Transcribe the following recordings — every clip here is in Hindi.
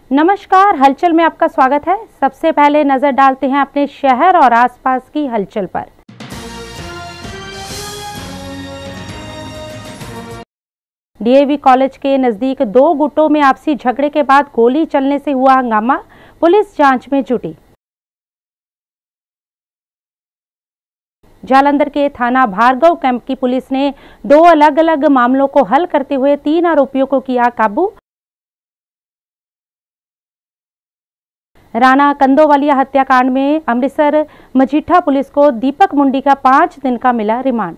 नमस्कार, हलचल में आपका स्वागत है। सबसे पहले नजर डालते हैं अपने शहर और आसपास की हलचल पर। डीएवी कॉलेज के नजदीक दो गुटों में आपसी झगड़े के बाद गोली चलने से हुआ हंगामा, पुलिस जांच में जुटी। जालंधर के थाना भार्गव कैंप की पुलिस ने दो अलग अलग मामलों को हल करते हुए 3 आरोपियों को किया काबू। राणा कंदोवालिया हत्याकांड में अमृतसर मजीठा पुलिस को दीपक मुंडी का 5 दिन का मिला रिमांड।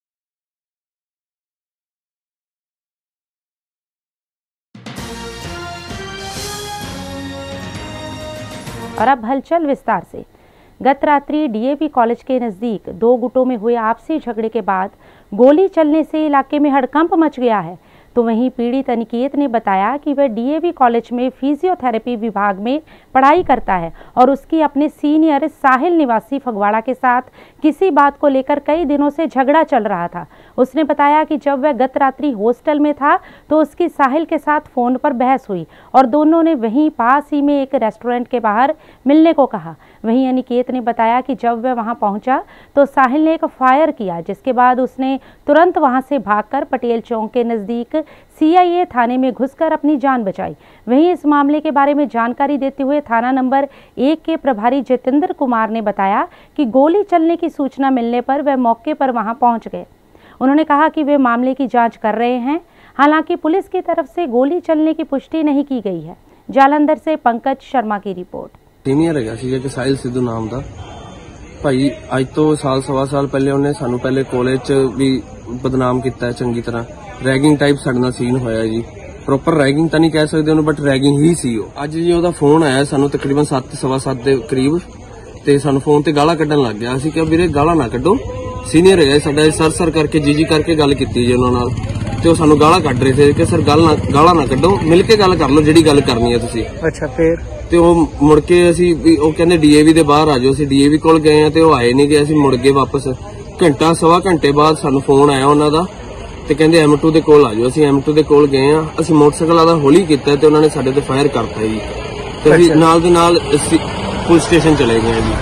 और अब हलचल विस्तार से। गत रात्रि डीएवी कॉलेज के नजदीक दो गुटों में हुए आपसी झगड़े के बाद गोली चलने से इलाके में हड़कंप मच गया है। तो वहीं पीड़ित अनिकेत ने बताया कि वह डीएवी कॉलेज में फिजियोथेरेपी विभाग में पढ़ाई करता है और उसकी अपने सीनियर साहिल निवासी फगवाड़ा के साथ किसी बात को लेकर कई दिनों से झगड़ा चल रहा था। उसने बताया कि जब वह गत रात्रि हॉस्टल में था तो उसकी साहिल के साथ फोन पर बहस हुई और दोनों ने वहीं पास ही में एक रेस्टोरेंट के बाहर मिलने को कहा। वहीं अनिकेत ने बताया कि जब वह वहां पहुंचा तो साहिल ने एक फायर किया, जिसके बाद उसने तुरंत वहां से भागकर पटेल चौक के नजदीक सीआईए थाने में घुसकर अपनी जान बचाई। वहीं इस मामले के बारे में जानकारी देते हुए थाना नंबर 1 के प्रभारी जितेंद्र कुमार ने बताया कि गोली चलने की सूचना मिलने पर वह मौके पर वहां पहुंच गए। उन्होंने कहा कि वे मामले की जांच कर रहे हैं। हालांकि पुलिस की तरफ से गोली चलने की पुष्टि नहीं की गई है। जालंधर से पंकज शर्मा की रिपोर्ट। सीनियर है कि साहिल सिद्धू नाम का भाई अज तो साल सवा साल पहले उन्हें सानू पहले कॉलेज च भी बदनाम किया है चंगी तरह। रैगिंग टाइप साडे नाल सीन होया जी। प्रॉपर रैगिंग तो नहीं कह सकते उन्हें, बट रैगिंग ही सी। अज जी ओहदा फोन आया सानू तकरीबन 7 सवा 7 के करीब, ते सानू फोन ते गाला कड्ढन लग गया। असीं कहा वीरे गाला ना कड्ढो, सीनियर है साडा, सर सर करके जी करके गल कीती जी उन्हां नाल, ते सानू गाला कड्ढ रहे थे कि सर गाला ना कड्ढो, मिल के गल कर लो जिहड़ी गल करनी है तुसीं। अच्छा फिर ते ओह मुड़ के असीं ओह कहंदे डीएवी दे बाहर आ जाओ। असीं डीएवी कोल गए हैं ते ओह आए नहीं गए। असीं मुड़ गए वापस। घंटा सवा घंटे बाद सानू फोन आया उन्हां दा ते कहंदे M2 दे कोल आ जाओ। असीं M2 दे कोल गए हैं। असीं मोटरसाइकिल दा होली कीता ते उन्होंने साडे ते फायर करता जी। ते असीं नाल दे नाल पुलिस स्टेशन चले गए जी।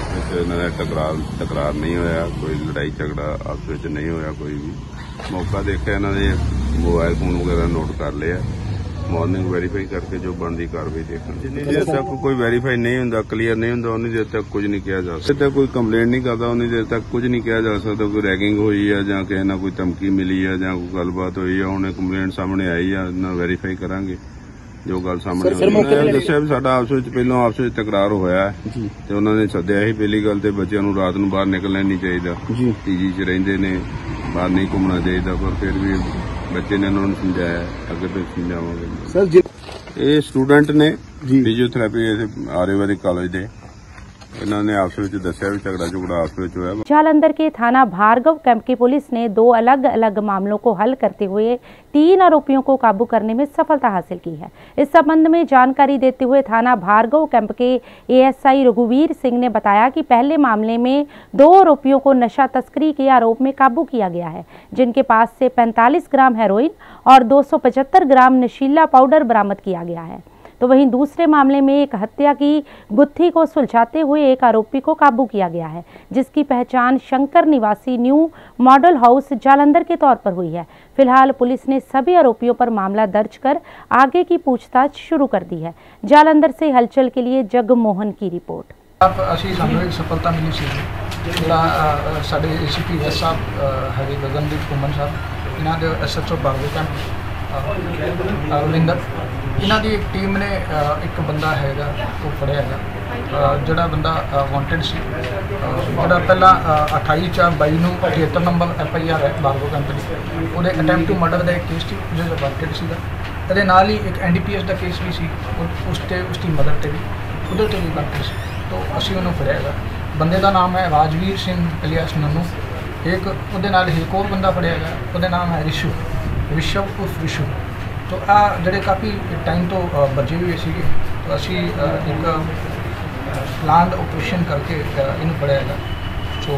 टकरार नहीं होया, कोई लड़ाई झगड़ा आपस विच नहीं होया। कोई भी मौका देखा इन्हों ने मोबाइल फोन वगैरह नोट कर लिया। मॉर्निंग वेरीफाई करके जो बनती कार्रवाई देखना। जिन्नी देर तक कोई वेरीफाई नहीं होंदा, क्लीयर नहीं होंदा, उन्नी देर तक कुछ नहीं किया जा सकता। जब तक कोई कंप्लेंट नहीं करता उन्नी देर तक कुछ नहीं किया जा सकता। कोई रैगिंग हुई है जां किसी नाल कोई धमकी मिली है जां कोई गलबात हुई है, उन्हें कंप्लेंट सामने आई है ना वेरीफाई करांगे जो गल सामने दस्सिया भी साडा आपस विच पहलों आपस विच तकरार होया है ते उन्होंने सद्दिया ही। पहली गल ते बच्चों नूं रात नूं बाहर निकलना नहीं चाहिए, पीजी च रहिंदे ने, बाहर नहीं घूमना चाहिए। पर फिर भी बच्चे ने उन्होंने समझाया, अगर तो समझावांगे। सर ये स्टूडेंट ने फिजियोथेरेपी आर्यवैदिक कॉलेज दे, इन्होंने आपस में दस्सिया भी झगड़ा झुगड़ा आपस में होया। जालंधर के थाना भार्गव कैंप की पुलिस ने दो अलग अलग मामलों को हल करते हुए 3 आरोपियों को काबू करने में सफलता हासिल की है। इस संबंध में जानकारी देते हुए थाना भार्गव कैंप के एएसआई रघुवीर सिंह ने बताया कि पहले मामले में 2 आरोपियों को नशा तस्करी के आरोप में काबू किया गया है, जिनके पास से 45 ग्राम हेरोइन और 275 ग्राम नशीला पाउडर बरामद किया गया है। तो वहीं दूसरे मामले में एक हत्या की गुत्थी को सुलझाते हुए एक आरोपी को काबू किया गया है, जिसकी पहचान शंकर निवासी न्यू मॉडल हाउस जालंधर के तौर पर हुई है। फिलहाल पुलिस ने सभी आरोपियों पर मामला दर्ज कर आगे की पूछताछ शुरू कर दी है। जालंधर से हलचल के लिए जगमोहन की रिपोर्ट। सफलता मिली सी साडे एसीपी एस साहब हैगे गगनदीप कुमन साहब, इन्हां दे SHO भार्गव कैंप रविंदर, इन्हां दी टीम ने एक बंदा हैगा वो फड़िया है, जिहड़ा बंदा वांटेड सी, जिहड़ा पहला 28/4/22 नूं 78 नंबर FIR है भार्गव कैंप दी, उहदे अटैम्प्ट टू मर्डर का एक केस सी जो वांटेड सीगा। ਇਹਦੇ ਨਾਲ ही एक NDPS का केस भी सी, उसकी मदद से भी उधर तो भी वांटेड सी। तो असीं उहनूं फड़िया है। बंदे का नाम है राजवीर सिंह इलियास नन्नू। एक उहदे नाल एक और बंदा फड़िया है, उहदा नाम है विशव उर्फ विशु। तो आ ਜਿਹੜੇ काफ़ी टाइम तो बचे हुए थे, तो असी एक प्लान ऑपरेशन करके इन्हूं फड़िया है। सो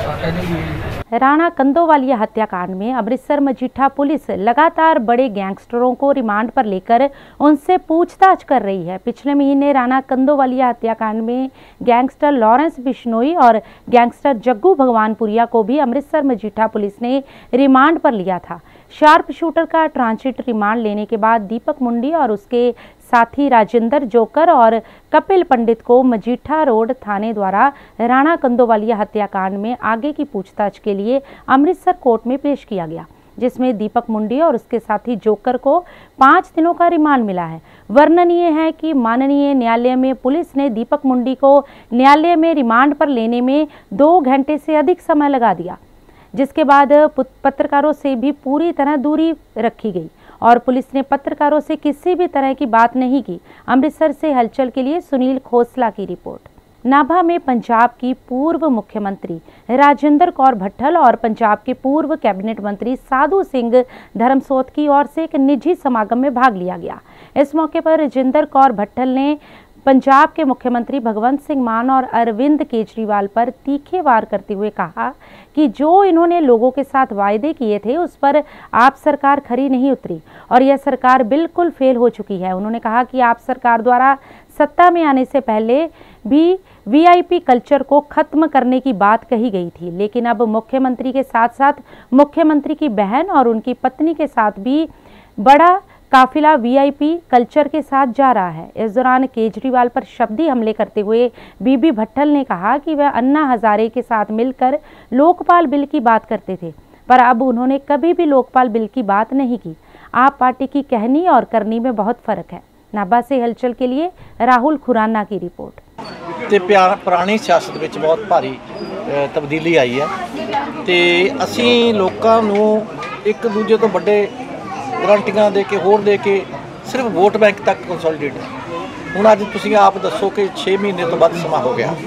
एनी राणा कंदोवालिया हत्याकांड में अमृतसर मजीठा पुलिस लगातार बड़े गैंगस्टरों को रिमांड पर लेकर उनसे पूछताछ कर रही है। पिछले महीने राणा कंदोवालिया हत्याकांड में गैंगस्टर लॉरेंस बिश्नोई और गैंगस्टर जग्गू भगवानपुरिया को भी अमृतसर मजीठा पुलिस ने रिमांड पर लिया था। शार्प शूटर का ट्रांजिट रिमांड लेने के बाद दीपक मुंडी और उसके साथी राजेंद्र जोकर और कपिल पंडित को मजीठा रोड थाने द्वारा राणा कंदोवालिया हत्याकांड में आगे की पूछताछ के लिए अमृतसर कोर्ट में पेश किया गया, जिसमें दीपक मुंडी और उसके साथी जोकर को 5 दिनों का रिमांड मिला है। वर्णनीय है कि माननीय न्यायालय में पुलिस ने दीपक मुंडी को न्यायालय में रिमांड पर लेने में 2 घंटे से अधिक समय लगा दिया, जिसके बाद पत्रकारों से भी पूरी तरह दूरी रखी गई और पुलिस ने पत्रकारों से किसी भी तरह की बात नहीं की। अमृतसर से हलचल के लिए सुनील खोसला की रिपोर्ट। नाभा में पंजाब की पूर्व मुख्यमंत्री राजेंद्र कौर भट्टल और पंजाब के पूर्व कैबिनेट मंत्री साधु सिंह धर्मसोत की ओर से एक निजी समागम में भाग लिया गया। इस मौके पर राजेंद्र कौर भट्टल ने पंजाब के मुख्यमंत्री भगवंत सिंह मान और अरविंद केजरीवाल पर तीखे वार करते हुए कहा कि जो इन्होंने लोगों के साथ वायदे किए थे उस पर आप सरकार खरी नहीं उतरी और यह सरकार बिल्कुल फेल हो चुकी है। उन्होंने कहा कि आप सरकार द्वारा सत्ता में आने से पहले भी वीआईपी कल्चर को खत्म करने की बात कही गई थी, लेकिन अब मुख्यमंत्री के साथ साथ मुख्यमंत्री की बहन और उनकी पत्नी के साथ भी बड़ा काफिला वीआईपी कल्चर के साथ जा रहा है। इस दौरान केजरीवाल पर शब्दी हमले करते हुए बीबी भट्टल ने कहा कि वह अन्ना हजारे के साथ मिलकर लोकपाल बिल की बात करते थे, पर अब उन्होंने कभी भी लोकपाल बिल की बात नहीं की। आप पार्टी की कहनी और करनी में बहुत फर्क है। नाभा से हलचल के लिए राहुल खुराना की रिपोर्ट। ਤੇ ਪੁਰਾਣੀ ਸਿਆਸਤ ਵਿੱਚ ਬਹੁਤ ਭਾਰੀ ਤਬਦੀਲੀ ਆਈ ਹੈ ਤੇ ਅਸੀਂ ਲੋਕਾਂ ਨੂੰ ਇੱਕ ਦੂਜੇ ਤੋਂ ਵੱਡੇ ਗਰੰਟੀਆਂ ਦੇ ਕੇ ਹੋਰ ਦੇ ਕੇ ਸਿਰਫ ਵੋਟ ਬੈਂਕ ਤੱਕ ਕੰਸੋਲੀਡੇਟ ਹੈ। ਹੁਣ ਅੱਜ ਤੁਸੀਂ ਆਪ ਦੱਸੋ ਕਿ 6 ਮਹੀਨੇ ਤੋਂ ਵੱਧ ਸਮਾਂ ਹੋ ਗਿਆ।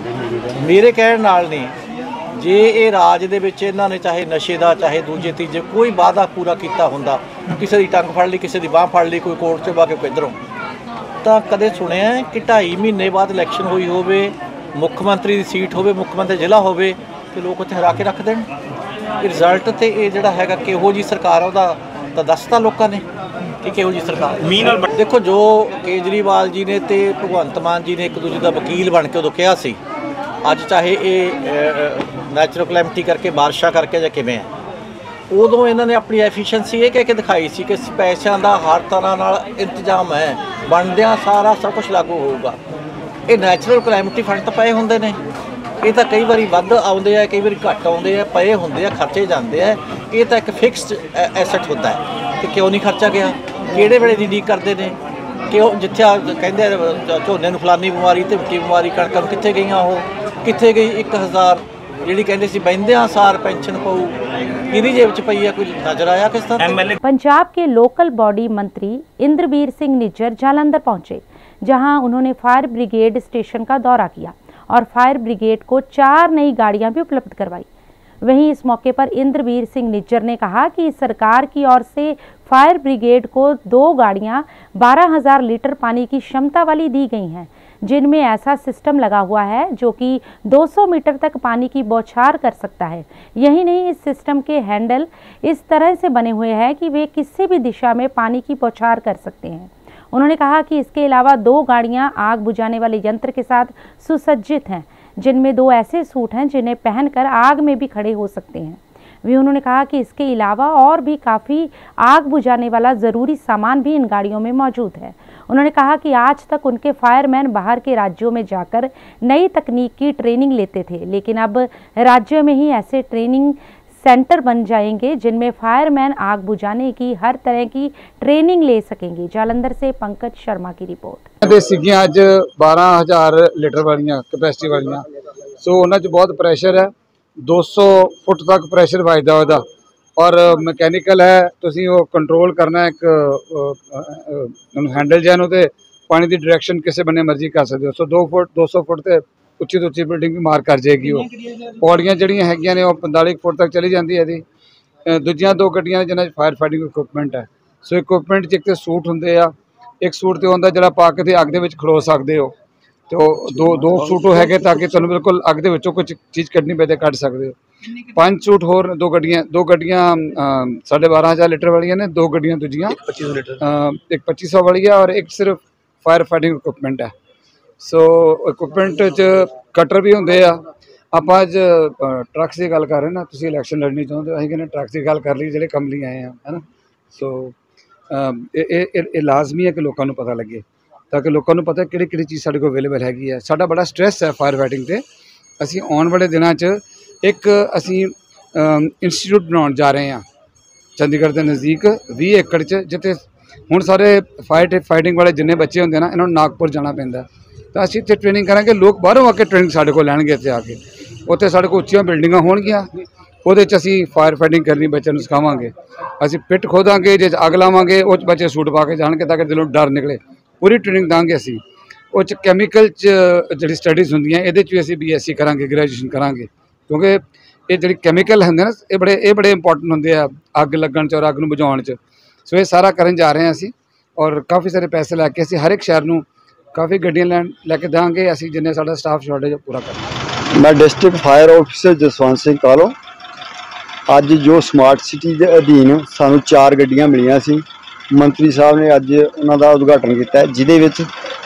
ਮੇਰੇ ਕਹਿਣ ਨਾਲ ਨਹੀਂ, ਜੇ ਇਹ ਰਾਜ ਦੇ ਵਿੱਚ ਇਹਨਾਂ ਨੇ ਚਾਹੇ ਨਸ਼ੇ ਦਾ ਚਾਹੇ ਦੂਜੇ ਤੀਜੇ ਕੋਈ ਵਾਅਦਾ ਪੂਰਾ ਕੀਤਾ ਹੁੰਦਾ, ਕਿਸੇ ਦੀ ਟੰਗ ਫੜ ਲਈ, ਕਿਸੇ ਦੀ ਬਾਂਹ ਫੜ ਲਈ, ਕੋਈ ਕੋਰਟ 'ਚ ਪਾ ਕੇ ਕੋਈ ਇੱਧਰੋਂ, ਤਾਂ ਕਦੇ ਸੁਣਿਆ ਕਿ 2.5 ਮਹੀਨੇ ਬਾਅਦ ਇਲੈਕਸ਼ਨ ਹੋਈ ਹੋਵੇ, ਮੁੱਖ ਮੰਤਰੀ ਦੀ ਸੀਟ ਹੋਵੇ, ਮੁੱਖ ਮੰਤਰੀ ਜ਼ਿਲ੍ਹਾ ਹੋਵੇ ਤੇ ਲੋਕ ਉੱਥੇ ਹਰਾ ਕੇ ਰੱਖ ਦੇਣ। ਇਹ ਰਿਜ਼ਲਟ ਤੇ ਇਹ ਜਿਹੜਾ ਹੈਗਾ ਕਿਹੋ ਜੀ ਸਰਕਾਰ ਆ ਉਹਦਾ ਤਾਂ ਦੱਸਤਾ ਲੋਕਾਂ ਨੇ ਕਿ ਕਿਹੋ ਜੀ ਸਰਕਾਰ। ਦੇਖੋ ਜੋ ਕੇਜਰੀਵਾਲ ਜੀ ਨੇ ਤੇ ਭਗਵੰਤ ਮਾਨ ਜੀ ਨੇ ਇੱਕ ਦੂਜੇ ਦਾ ਵਕੀਲ ਬਣ ਕੇ ਉਦੋਂ ਕਿਹਾ ਸੀ, ਅੱਜ ਚਾਹੇ ਇਹ ਨੈਚੁਰਲ ਕਲੈਮਿਟੀ ਕਰਕੇ ਬਾਰਿਸ਼ਾਂ ਕਰਕੇ ਜਾਂ ਕਿਵੇਂ ਹੈ, ਉਦੋਂ ਇਹਨਾਂ ਨੇ ਆਪਣੀ ਐਫੀਸ਼ੀਐਂਸੀ ਇਹ ਕਹਿ ਕੇ ਦਿਖਾਈ ਸੀ ਕਿ ਪੈਸਿਆਂ ਦਾ ਹਰ ਤਰ੍ਹਾਂ ਨਾਲ ਇੰਤਜ਼ਾਮ ਹੈ, ਬਣਦਿਆਂ ਸਾਰਾ ਸਭ ਕੁਝ ਲਾਗੂ ਹੋਊਗਾ। ਇਹ ਨੈਚੁਰਲ ਕਲੈਮਿਟੀ ਫੰਡ ਤਾਂ ਪਏ ਹੁੰਦੇ ਨੇ, ਇਹ ਤਾਂ ਕਈ ਵਾਰੀ ਵੱਧ ਆਉਂਦੇ ਆ, ਕਈ ਵਾਰੀ ਘੱਟ ਆਉਂਦੇ ਆ, ਪਏ ਹੁੰਦੇ ਆ, ਖਰਚੇ ਜਾਂਦੇ ਆ। ਇਹ ਤਾਂ ਇੱਕ ਫਿਕਸਡ ਐਸੈਟ ਹੁੰਦਾ ਹੈ ਤੇ ਕਿਉਂ ਨਹੀਂ ਖਰਚਾ ਗਿਆ, ਕਿਹੜੇ ਵੇਲੇ ਦੀ ਡੀਕ ਕਰਦੇ ਨੇ, ਕਿਉਂ ਜਿੱਥੇ ਕਹਿੰਦੇ ਝੋਨੇ ਨੂੰ ਫਲਾਨੀ ਬਿਮਾਰੀ ਧਮਕੀ ਬਿਮਾਰੀ, ਕਣਕਾਂ ਨੂੰ ਕਿੱਥੇ ਗਈਆਂ, ਉਹ ਕਿੱਥੇ ਗਈ 1000 ਜਿਹੜੀ ਕਹਿੰਦੇ ਸੀ ਬਹਿੰਦਿਆਂ ਸਾਰ ਪੈਨਸ਼ਨ ਪਾਊ, ਕਿਹਦੀ जेब च पई है, कोई नजर आया किस तरह? पंजाब के लोकल बॉडी मंत्री इंद्रवीर सिंह निज्जर जालंधर पहुंचे, जहां उन्होंने फायर ब्रिगेड स्टेशन का दौरा किया और फायर ब्रिगेड को 4 नई गाड़ियां भी उपलब्ध करवाई। वहीं इस मौके पर इंद्रवीर सिंह निज्जर ने कहा कि सरकार की ओर से फायर ब्रिगेड को 2 गाड़ियां 12,000 लीटर पानी की क्षमता वाली दी गई हैं, जिनमें ऐसा सिस्टम लगा हुआ है जो कि 200 मीटर तक पानी की बौछार कर सकता है। यही नहीं, इस सिस्टम के हैंडल इस तरह से बने हुए हैं कि वे किसी भी दिशा में पानी की बौछार कर सकते हैं। उन्होंने कहा कि इसके अलावा 2 गाड़ियां आग बुझाने वाले यंत्र के साथ सुसज्जित हैं, जिनमें 2 ऐसे सूट हैं जिन्हें पहनकर आग में भी खड़े हो सकते हैं। भी उन्होंने कहा कि इसके अलावा और भी काफ़ी आग बुझाने वाला ज़रूरी सामान भी इन गाड़ियों में मौजूद है। उन्होंने कहा कि आज तक उनके फायरमैन बाहर के राज्यों में जाकर नई तकनीक की ट्रेनिंग लेते थे, लेकिन अब राज्य में ही ऐसे ट्रेनिंग सेंटर बन जाएंगे जिनमें फायरमैन आग बुझाने की हर तरह की ट्रेनिंग ले सकेंगे। जालंधर से पंकज शर्मा की रिपोर्ट। अज 12,000 लीटर वालियां कैपेसिटी वालियां, सो उन्हां च बहुत प्रैशर है, 200 फुट तक प्रैशर वजदा ਉਹਦਾ और मैकेनिकल है, तुसीं वो कंट्रोल करना एक हैंडल जैन ते पानी की डायरैक्शन किसी बने मर्जी कर सकते हो। सो 200 फुट ते उच्ची तो उच्ची बिल्डिंग भी मार कर जाएगी। वो पौड़ियाँ जड़ियाँ हैगियां ने 45 फुट तक चली जाती है। दूजियां 2 गड्डियां जिन्हां फायर फाइटिंग इक्विपमेंट है। सो इक्विपमेंट च एक तो सूट होंगे आ, एक सूट तो होंगे जिहड़ा पा के अग दे विच खड़ो सकते हो, तो दो सूट हैगे ताकि तुहानूं बिल्कुल अग दे विचों कुछ चीज़ कड्ढनी पए ते कढ सकदे हो। 5 सूट होर दो गड्डियां 12,500 लीटर वाली ने, 2 गड्डियां दूजियां 2500 लीटर, एक 2500 वाली है और एक सिर्फ फायर फाइटिंग इक्विपमेंट है। सो इक्विपमेंट च कटर भी होंदे आ। आप अज ट्रक्स की गल कर रहे ना, तुसीं इलैक्शन लड़नी चाहुंदे हो, असीं कहने ट्रक्स की गल कर ली जिहड़े कम लई आए हैं, है ना। सो ये लाजमी है कि लोगों को पता लगे ताकि लोगों को पता कि चीज़ साढ़े को अवेलेबल हैगी है। साडा बड़ा स्ट्रैस है फायर फाइटिंग ते। असीं आने वाले दिनों एक असीं इंस्टीट्यूट बनाउण जा रहे हैं चंडीगढ़ के नज़दीक 20 एकड़ च, जिते हुण सारे फाइटिंग वाले जिन्ने बच्चे होंदे ना, इन्होंने नागपुर जाना पैंदा, तो असीं इत्थे ट्रेनिंग करांगे। लोग बाहरों आके ट्रेनिंग साढ़े को लैणगे इत्थे आके। उत्थे साढ़े को उच्चियां बिल्डिंगां होणगियां, ਉਹਦੇ 'ਚ ਅਸੀਂ फायर फाइटिंग करनी, बच्चों को सिखावांगे। ਅਸੀਂ पिट खोदांगे, जे अग लावांगे उस बच्चे सूट पा के जाणगे ताकि दिलों डर निकले। पूरी ट्रेनिंग दांगे असी। ਉਹ 'ਚ कैमिकल ਜਿਹੜੀ स्टडीज़ ਹੁੰਦੀਆਂ ਇਹਦੇ 'ਚ ਵੀ ਅਸੀਂ BSc ਕਰਾਂਗੇ, ग्रेजुएशन करांगे, क्योंकि ये ਜਿਹੜੇ कैमिकल ਹੁੰਦੇ ना ये बड़े इंपॉर्टेंट ਹੁੰਦੇ आ अग लगन 'ਚ और अग ਨੂੰ ਬੁਝਾਉਣ 'ਚ। सो ये सारा ਕਰਨ जा रहे हैं ਅਸੀਂ और काफ़ी सारे पैसे लैके ਅਸੀਂ हर एक शहर ਨੂੰ काफ़ी ਗੱਡੀਆਂ लैके देंगे। ਅਸੀਂ जिन्ने साडा स्टाफ शॉर्टेज पूरा करना। मैं district fire officer Jaswant Singh Kalo. अज जो स्मार्ट सिटी के अधीन सानू 4 गड्डियां मिलियां सी, मंत्री साहब ने अज उन्होंने उद्घाटन किया, जिहदे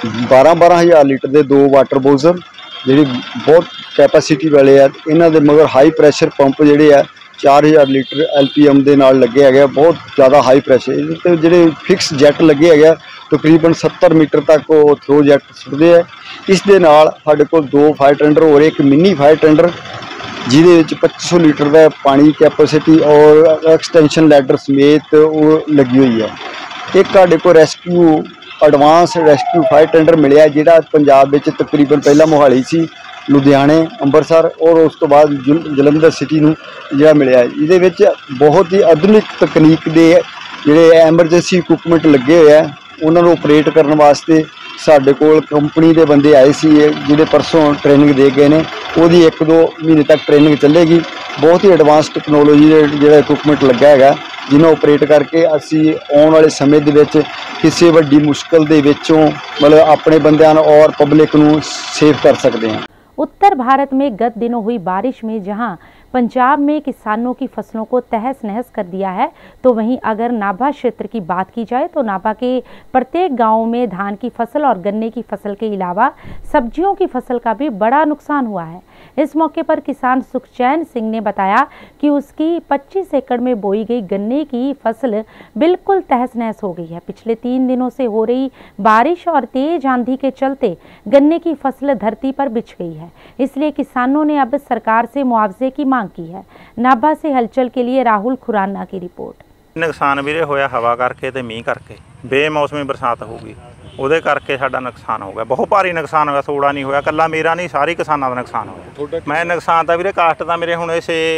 12,000 लीटर के 2 वाटर बोजर जिहड़े बहुत कैपेसिटी वाले है, इन्हां दे मगर हाई प्रैशर पंप जिहड़े है 4,000 लीटर LPM के नाल लगे है, बहुत ज़्यादा हाई प्रैशर ते जिहड़े फिक्स जैट लगे है तकरीबन 70 मीटर तक वो थ्रो जैट सुटते हैं। इस दे नाल साडे कोल 2 फायर टेंडर और एक मिनी फायर टेंडर जिहदे विच 2500 लीटर का पानी कैपेसिटी और एक्सटेंशन लैडर समेत वो लगी हुई है। एक साडे को rescue advance rescue fire tender मिलिया जिहड़ा पंजाब विच तकरीबन पहला मोहाली सी, लुधियाने, अंबरसर और उस तो बाद जलंधर सिटी नूं जिहड़ा मिलिया। इहदे विच बहुत ही आधुनिक तकनीक दे जिहड़े एमरजेंसी इक्विपमेंट लगे हुए हैं, उन्होंने ऑपरेट करने वास्ते साडे कोल कंपनी के बंदे आए सी, जिहड़े परसों ट्रेनिंग दे गए ने। ਉਹਦੀ 1-2 महीने तक ट्रेनिंग चलेगी। बहुत ही एडवांस टैक्नोलॉजी ਜਿਹੜਾ इक्विपमेंट लगा है, जिन्हें ऑपरेट करके असी आने वाले समय ਦੇ ਵਿੱਚ ਕਿਸੇ ਵੱਡੀ ਮੁਸ਼ਕਲ ਦੇ ਵਿੱਚੋਂ मतलब अपने बंदिਆਂ और पब्लिक ਨੂੰ सेफ कर सकते हैं। उत्तर भारत में गत दिनों हुई बारिश में जहां पंजाब में किसानों की फसलों को तहस नहस कर दिया है, तो वहीं अगर नाभा क्षेत्र की बात की जाए तो नाभा के प्रत्येक गांव में धान की फसल और गन्ने की फसल के अलावा सब्जियों की फसल का भी बड़ा नुकसान हुआ है। इस मौके पर किसान सुखचैन सिंह ने बताया कि उसकी 25 एकड़ में बोई गई गन्ने की फसल बिल्कुल तहस नहस हो गई है। पिछले 3 दिनों से हो रही बारिश और तेज आंधी के चलते गन्ने की फसल धरती पर बिछ गई है, इसलिए किसानों ने अब सरकार से मुआवजे की मांग की है। नाभा से हलचल के लिए राहुल खुराना की रिपोर्ट। नुकसान ਵੀਰੇ ਹੋਇਆ ਹਵਾ ਕਰਕੇ ਤੇ ਮੀਂਹ ਕਰਕੇ, ਬੇਮੌਸਮੀ ਬਰਸਾਤ ਹੋ ਗਈ, ਉਹਦੇ ਕਰਕੇ ਸਾਡਾ ਨੁਕਸਾਨ ਹੋ ਗਿਆ, ਬਹੁਤ ਭਾਰੀ ਨੁਕਸਾਨ ਹੋਇਆ। ਥੋੜਾ ਨਹੀਂ ਹੋਇਆ, ਕੱਲਾ ਮੇਰਾ ਨਹੀਂ, ਸਾਰੇ ਕਿਸਾਨਾਂ ਦਾ ਨੁਕਸਾਨ ਹੋਇਆ। ਮੈਂ ਨੁਕਸਾਨ ਤਾਂ ਵੀਰੇ ਕਾਸਟ ਦਾ ਮੇਰੇ ਹੁਣ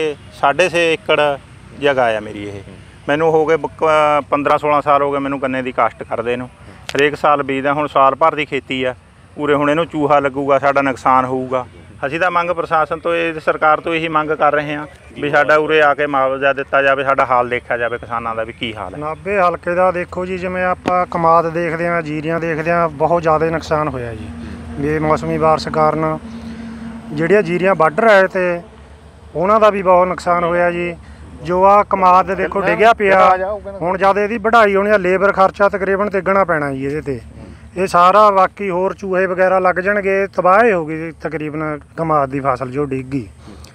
6.5 ਏਕੜ ਜਗ੍ਹਾ ਆ ਮੇਰੀ। ਇਹ ਮੈਨੂੰ ਹੋ ਗਏ 15-16 ਸਾਲ ਹੋ ਗਏ ਮੈਨੂੰ ਗੰਨੇ ਦੀ ਕਾਸਟ ਕਰਦੇ ਨੂੰ। ਹਰੇਕ ਸਾਲ ਬੀਜਦਾ, ਹੁਣ ਸਾਲ ਭਰ ਦੀ ਖੇਤੀ ਆ। ਪੂਰੇ ਹੁਣ ਇਹਨੂੰ ਚੂਹਾ ਲੱਗੂਗਾ, ਸਾਡਾ ਨੁਕਸਾਨ ਹੋਊਗਾ। ਅਸੀਂ ਤਾਂ ਮੰਗ ਪ੍ਰਸ਼ਾਸਨ ਤੋਂ, ਇਹ ਸਰਕਾਰ ਤੋਂ ਇਹੀ ਮੰਗ ਕਰ ਰਹੇ ਹਾਂ ਵੀ ਸਾਡਾ ਉਰੇ ਆ ਕੇ ਮੁਆਵਜ਼ਾ ਦਿੱਤਾ ਜਾਵੇ, ਸਾਡਾ ਹਾਲ ਦੇਖਿਆ ਜਾਵੇ ਕਿਸਾਨਾਂ ਦਾ ਵੀ ਕੀ ਹਾਲ ਹੈ। ਨਾਭੇ ਹਲਕੇ ਦਾ ਦੇਖੋ ਜੀ, ਜਿਵੇਂ ਆਪਾਂ ਕਮਾਦ ਦੇਖਦੇ ਹਾਂ, ਜੀਰੀਆਂ ਦੇਖਦੇ ਹਾਂ, ਬਹੁਤ ਜ਼ਿਆਦਾ ਨੁਕਸਾਨ ਹੋਇਆ ਜੀ ਬੇਮੌਸਮੀ ਬਾਰਿਸ਼ ਕਾਰਨ। ਜਿਹੜੀਆਂ ਜੀਰੀਆਂ ਵੱਢ ਰਹੇ ਤੇ ਉਹਨਾਂ ਦਾ ਵੀ ਬਹੁਤ ਨੁਕਸਾਨ ਹੋਇਆ ਜੀ। ਜੋ ਆ ਕਮਾਦ ਦੇਖੋ ਡਿੱਗਿਆ ਪਿਆ, ਹੁਣ ਜਦ ਇਹਦੀ ਵਢਾਈ ਹੋਣੀ ਆ, ਲੇਬਰ ਖਰਚਾ ਤਕਰੀਬਨ ਤਿੱਗਣਾ ਪੈਣਾ ਜੀ ਇਹਦੇ ਤੇ। ਇਹ ਸਾਰਾ ਬਾਕੀ ਹੋਰ ਚੂਹੇ ਵਗੈਰਾ ਲੱਗ ਜਾਣਗੇ, ਤਬਾਹ ਹੋ ਗਈ ਤਕਰੀਬਨ ਕਮਾਦ ਦੀ ਫਸਲ ਜੋ ਡਿੱਗ ਗਈ।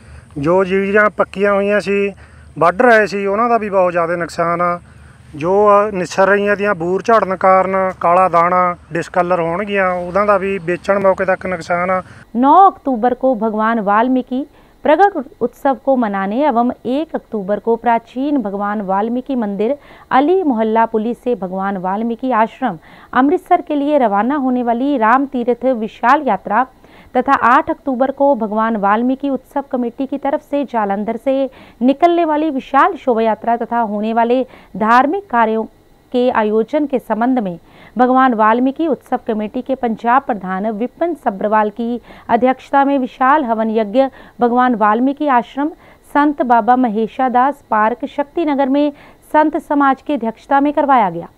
ਜੋ ਜੀਰੀਆਂ ਪੱਕੀਆਂ ਹੋਈਆਂ ਸੀ, ਵੱਢ ਰਹੇ ਸੀ, ਉਹਨਾਂ ਦਾ ਵੀ ਬਹੁਤ ਜ਼ਿਆਦਾ ਨੁਕਸਾਨ ਆ। ਜੋ ਨਿਸਰ ਰਹੀਆਂ ਦੀਆਂ ਬੂਰ ਝੜਨ ਕਾਰਨ ਕਾਲਾ ਦਾਣਾ ਡਿਸਕਲਰ ਹੋਣਗੀਆਂ, ਉਹਨਾਂ ਦਾ ਵੀ ਵੇਚਣ ਮੌਕੇ तक नुकसान आ। 9 अक्टूबर को भगवान वाल्मीकि प्रगट उत्सव को मनाने एवं 1 अक्टूबर को प्राचीन भगवान वाल्मीकि मंदिर अली मोहल्ला पुलिस से भगवान वाल्मीकि आश्रम अमृतसर के लिए रवाना होने वाली राम तीर्थ विशाल यात्रा तथा 8 अक्टूबर को भगवान वाल्मीकि उत्सव कमेटी की तरफ से जालंधर से निकलने वाली विशाल शोभा यात्रा तथा होने वाले धार्मिक कार्यों के आयोजन के संबंध में भगवान वाल्मीकि उत्सव कमेटी के पंजाब प्रधान विपिन सब्रवाल की अध्यक्षता में विशाल हवन यज्ञ भगवान वाल्मीकि आश्रम संत बाबा महेशा दास पार्क शक्तिनगर में संत समाज की अध्यक्षता में करवाया गया।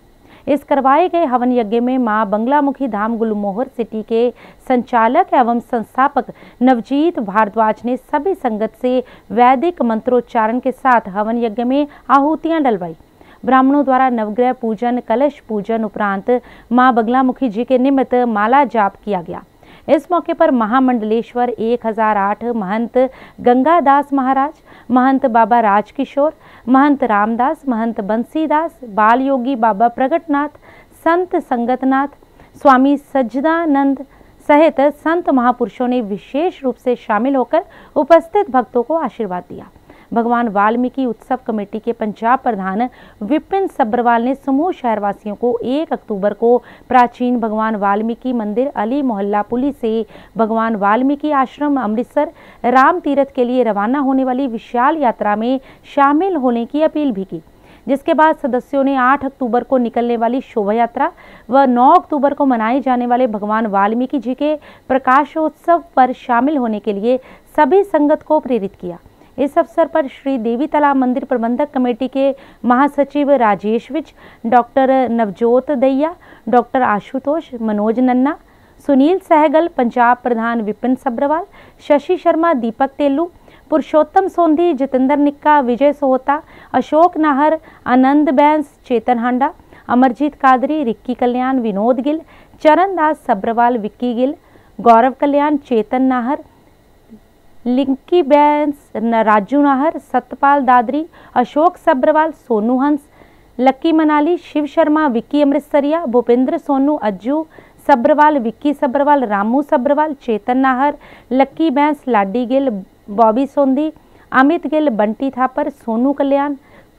इस करवाए गए हवन यज्ञ में मां बंगलामुखी धाम गुलमोहर सिटी के संचालक एवं संस्थापक नवजीत भारद्वाज ने सभी संगत से वैदिक मंत्रोच्चारण के साथ हवन यज्ञ में आहुतियां डलवाई। ब्राह्मणों द्वारा नवग्रह पूजन, कलश पूजन उपरांत मां बंगलामुखी जी के निमित्त माला जाप किया गया। इस मौके पर महामंडलेश्वर 1008 महंत गंगादास महाराज, महंत बाबा राजकिशोर, महंत रामदास, महंत बंसीदास, बाल योगी बाबा प्रगटनाथ, संत संगतनाथ, स्वामी सज्जदानंद सहित संत महापुरुषों ने विशेष रूप से शामिल होकर उपस्थित भक्तों को आशीर्वाद दिया। भगवान वाल्मीकि उत्सव कमेटी के पंजाब प्रधान विपिन सब्रवाल ने समूह शहरवासियों को 1 अक्टूबर को प्राचीन भगवान वाल्मीकि मंदिर अली मोहल्ला पुली से भगवान वाल्मीकि आश्रम अमृतसर राम तीर्थ के लिए रवाना होने वाली विशाल यात्रा में शामिल होने की अपील भी की, जिसके बाद सदस्यों ने 8 अक्टूबर को निकलने वाली शोभा यात्रा व 9 अक्टूबर को मनाए जाने वाले भगवान वाल्मीकि जी के प्रकाशोत्सव पर शामिल होने के लिए सभी संगत को प्रेरित किया। इस अवसर पर श्री देवी तालाब मंदिर प्रबंधक कमेटी के महासचिव राजेश विज, डॉक्टर नवजोत दैया, डॉक्टर आशुतोष, मनोज नन्ना, सुनील सहगल, पंजाब प्रधान विपिन सब्रवाल, शशि शर्मा, दीपक तेलू, पुरुषोत्तम सोंधी, जितेंद्र निक्का, विजय सोहता, अशोक नाहर, आनंद बैंस, चेतन हांडा, अमरजीत कादरी, रिक्की कल्याण, विनोद गिल, चरण दास सब्रवाल, विक्की गिल, गौरव कल्याण, चेतन Nahar, लिंकी Bains, Raju Nahar, Satpal Dadri, Ashok Sabharwal, Sonu Hans, Lucky Manali, Shiv Sharma, Vicky Amritsariya, Bhupendra Sonu, Ajju Sabharwal, Vicky Sabharwal, Ramu Sabharwal, Chetan Nahar, Lucky Bains, Ladi Gill, Bobby Sondhi, Amit Gill, Bunty Thapar, Sonu Kalyan,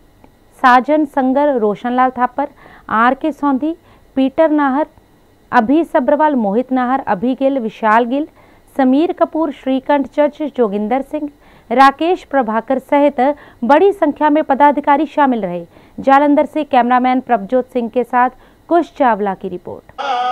Sajan Sangar, Roshanlal Thapar, R K Sondhi, Peter Nahar, Abhi Sabharwal, Mohit Nahar, Abhi Gill, Vishal Gill, Sameer Kapoor, Shrikanth church, Joginder Singh, Rakesh Prabhakar सहित बड़ी संख्या में पदाधिकारी शामिल रहे। जालंधर से कैमरामैन प्रभजोत सिंह के साथ कुश चावला की रिपोर्ट।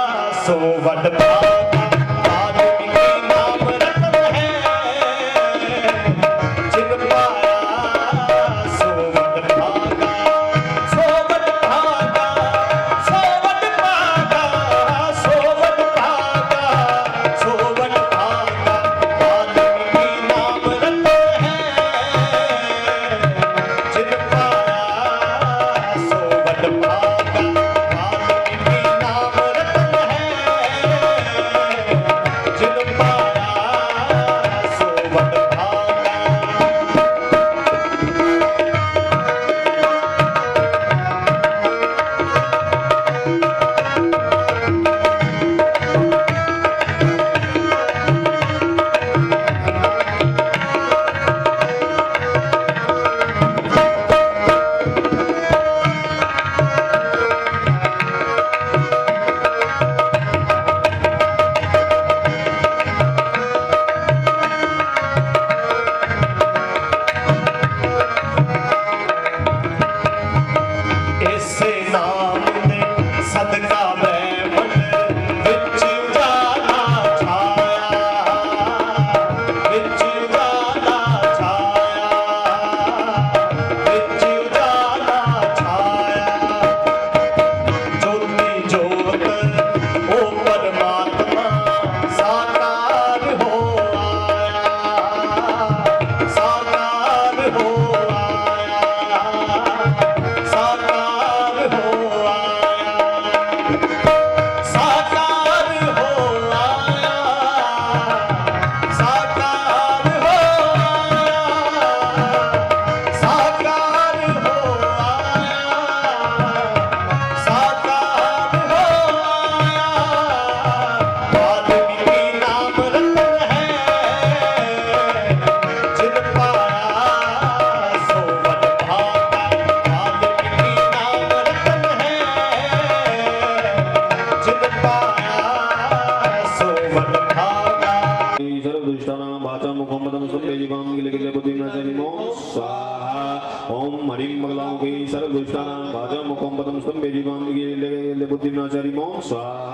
ओम हरिं मंगलामुखी सर्वदुष्टानां भाजं मुखं पदं स्तंभे जीवां बुद्धिनाचारि स्वाहा।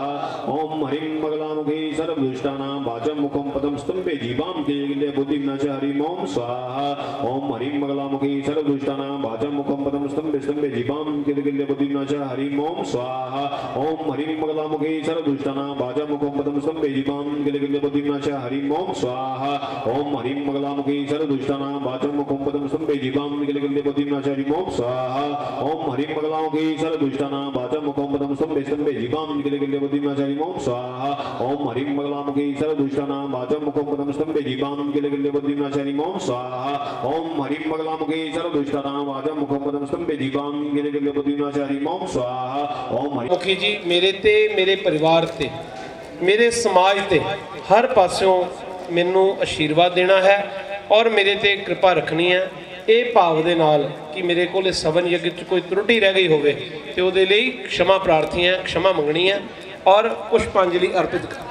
ओम हरिं मंगलामुखे सर्वदुष्टानां वाचं मुखं पदं स्तंभे जीवां केले बुद्धिं न च हरिं ओम स्वाहा ओम हरिं मंगलामुखे सर्वदुष्टानां वाचं मुखं पदं स्तंभे जीवां केले बुद्धिं न च हरिं ओम स्वाहा ओम हरिं मंगलामुखे सर्वदुष्टानां वाचं मुखं पदं स्तंभे जीवां केले बुद्धिं न च हरिं ओम स्वाहा ओम हरिं मंगलामुखे सर्वदुष्टानां वाचं मुखं पदं स्तंभे जीवां केले बुद्धिं न च हरिं ओम स्वाहा ओम हरिं मंगलामुखे सर्वदुष्टानां वाचं मुखं पदं स्तंभे जीवां केले बुद्धिं न च हरिं ओम स्वाहा ओम हरिं मंगलामुखे सर्वदुष्टानां वाचं मुखं पदं स्तंभे जीवां केले बुद्धिं न च हरिं ओम स्वाहा ओम हरिं मंगलामुखे सर्वदुष्टानां वाचं मुखं पदं स्तंभे जीवां केले बुद्धिं न च हरिं ओम स्वाहा ओम हरिं मुखी जी मेरे ते मेरे परिवार ते मेरे समाज ते हर पासों मैनू आशीर्वाद देना है और मेरे ते कृपा रखनी है ये भाव दे नाल कि मेरे को सवन यज्ञ च कोई त्रुटि रह गई होवे ते उहदे लई क्षमा प्रार्थी है, क्षमा मंगनी है और पुष्पांजलि अर्पित कर।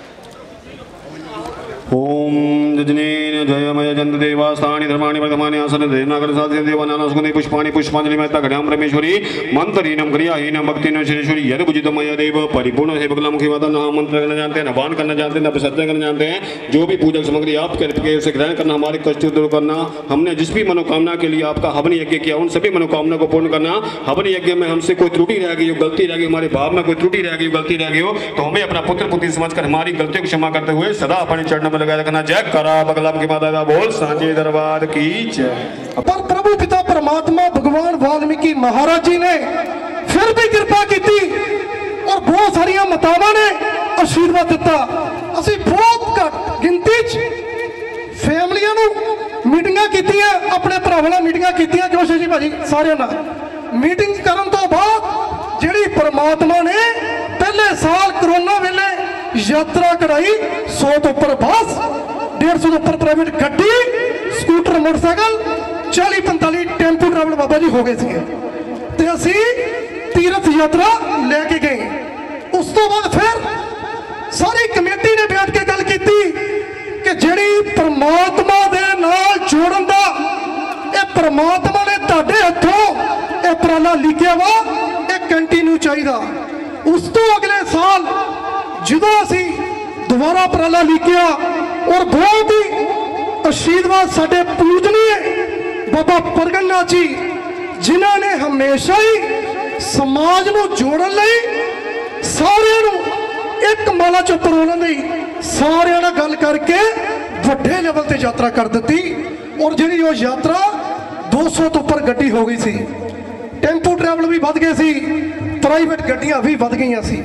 ओम जजनेन जयमय जंत देवास्तानि धर्माणि वर्धमानि आसन देवनागर साधि देवानां सुगंधि पुष्पाणि पुष्पांजलि महता घटाम परमेश्वरी मंत्रहीनम क्रियाहीनम भक्तिन श्रीश्वरी यद बुझितमय देव परिपूर्ण है बगला मुखी वादा नाम मंत्र करना जानते हैं, नवान करना जानते हैं, विसर्जन करना जानते हैं। जो भी पूजक सामग्री आप करके उसे ग्रहण करना, हमारे कष्ट दूर करना, हमने जिस भी मनोकामना के लिए आपका हवन यज्ञ किया उन सभी मनोकामना को पूर्ण करना। हवन यज्ञ में हमसे कोई त्रुटि रह गई हो, गलती रह गई, हमारे भाव में कोई त्रुटि रह गई हो, गलती रह गई हो तो हमें अपना पुत्र पुत्री समझकर हमारी गलतियों को क्षमा करते हुए सदा अपने चरणों में लगा रखना। जय करा बगला की माता का बोल सांझे दरबार की जय। पर प्रभु पिता परमात्मा भगवान वाल्मीकि महाराज जी ने फिर भी कृपा की और बहुत सारिया मातावां ने आशीर्वाद दिता। असी बहुत घट गिनती फैमिलियां मीटिंगां कीतियां, अपने भरावां नाल मीटिंगां कीतियां, जोशी जी भाजी सारे नाल मीटिंग करन तो बाद जिहड़ी परमात्मा ने पहले साल कोरोना वेले यात्रा कराई 100 तो उपर बस, 150 तो उपर प्राइवेट गड्डी, स्कूटर, मोटरसाइकिल, 40-45 टेंपू ट्रैवल बाबा जी हो गए थे ते असी तीर्थ यात्रा लेके गए। उस तो बाद फिर सारी कमेटी ने बैठ के गल की कि जिहड़ी परमात्मा दे नाल जोड़न दा ये परमात्मा ने तुहाडे हथों ये उपराला लिखिया वा, ये कंटिन्यू चाहिदा। उस तो अगले साल ਜਦੋਂ ਅਸੀਂ ਦੁਬਾਰਾ ਉਪਰਾਲਾ ਲਿਖਿਆ और बहुत ही आशीर्वाद साडे पूजनीय बाबा परगन्ना जी जिन्हां ने हमेशा ही समाज नूं जोड़न लई सारिਆਂ ਨੂੰ एक माला च परोलण लई सारिਆਂ ਨਾਲ गल करके ਵੱਡੇ ਲੈਵਲ ਤੇ यात्रा कर ਦਿੱਤੀ और ਜਿਹੜੀ ਉਹ यात्रा 200 ਤੋਂ ਉੱਪਰ ਗੱਡੀ हो गई सी, टेंपू ट्रैवल भी वध गए सी, प्राइवेट गड्डियां भी वध गईयां सी।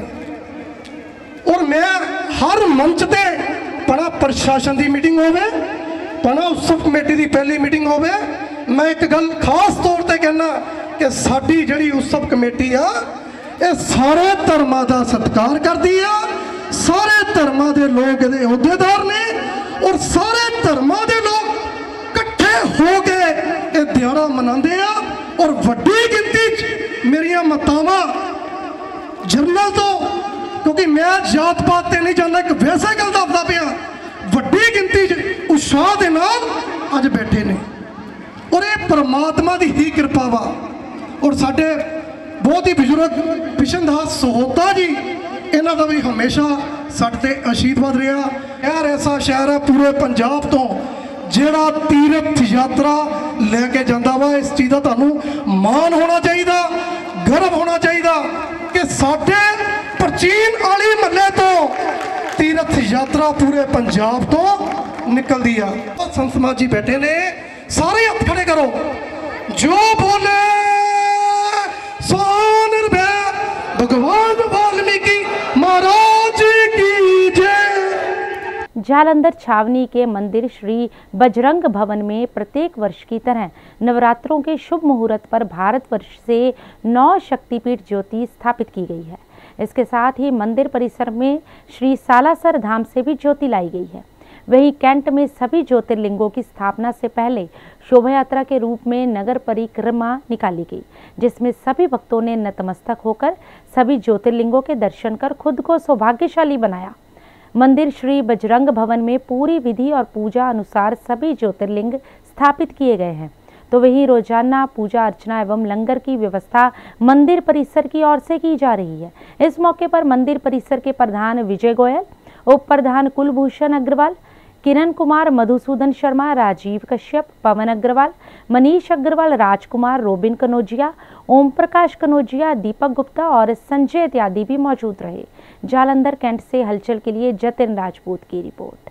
और मैं हर मंच ते बड़ा प्रशासन की मीटिंग होवे, बड़ा उत्सव कमेटी की पहली मीटिंग होवे, मैं एक गल खास तौर पर कहना कि साडी जिहड़ी उत्सव कमेटी आ ये सारे धर्मां दा सत्कार करदी आ, सारे धर्मां दे लोग इहदे अहुदेदार ने और सारे धर्मां दे लोग इकट्ठे हो के ये दिहाड़ा मनाते आ। और वड्डी गिनती च मेरियां मातावां जरनल तो, क्योंकि मैं जात पात ते नहीं जाना, एक वैसे गल दसदा पिया, वड्डी गिनती च उत्साह दे नाल अज बैठे ने और ये परमात्मा की ही कृपा वा। और साडे बहुत ही बजुर्ग बिशन दास सहोता जी इन्हां दा भी हमेशा साडे ते आशीर्वाद रहा। शहर ऐसा शहर है पूरे पंजाब तो जिहड़ा तीर्थ यात्रा लैके जांदा वा, इस चीज़ का तुहानूं मान होना चाहिए, गर्व होना चाहिए कि साडे प्राचीन आली महल्ले तो तीर्थ यात्रा पूरे पंजाब तो निकलती है। संत समाज जी बैठे ने, सारे हाथ खड़े करो, जो बोले सो निर्भय भगवान वाल्मीकि महाराज की जय। जालंधर छावनी के मंदिर श्री बजरंग भवन में प्रत्येक वर्ष की तरह नवरात्रों के शुभ मुहूर्त पर भारतवर्ष से 9 शक्तिपीठ ज्योति स्थापित की गई है। इसके साथ ही मंदिर परिसर में श्री सालासर धाम से भी ज्योति लाई गई है। वहीं कैंट में सभी ज्योतिर्लिंगों की स्थापना से पहले शोभा यात्रा के रूप में नगर परिक्रमा निकाली गई, जिसमें सभी भक्तों ने नतमस्तक होकर सभी ज्योतिर्लिंगों के दर्शन कर खुद को सौभाग्यशाली बनाया। मंदिर श्री बजरंग भवन में पूरी विधि और पूजा अनुसार सभी ज्योतिर्लिंग स्थापित किए गए हैं। तो वहीं रोजाना पूजा अर्चना एवं लंगर की व्यवस्था मंदिर परिसर की ओर से की जा रही है। इस मौके पर मंदिर परिसर के प्रधान विजय गोयल, उप प्रधान कुलभूषण अग्रवाल, किरण कुमार, मधुसूदन शर्मा, राजीव कश्यप, पवन अग्रवाल, मनीष अग्रवाल, राजकुमार, रोबिन कनौजिया, ओम प्रकाश कनौजिया, दीपक गुप्ता और संजय इत्यादि भी मौजूद रहे। जालंधर कैंट से हलचल के लिए जतिन राजपूत की रिपोर्ट।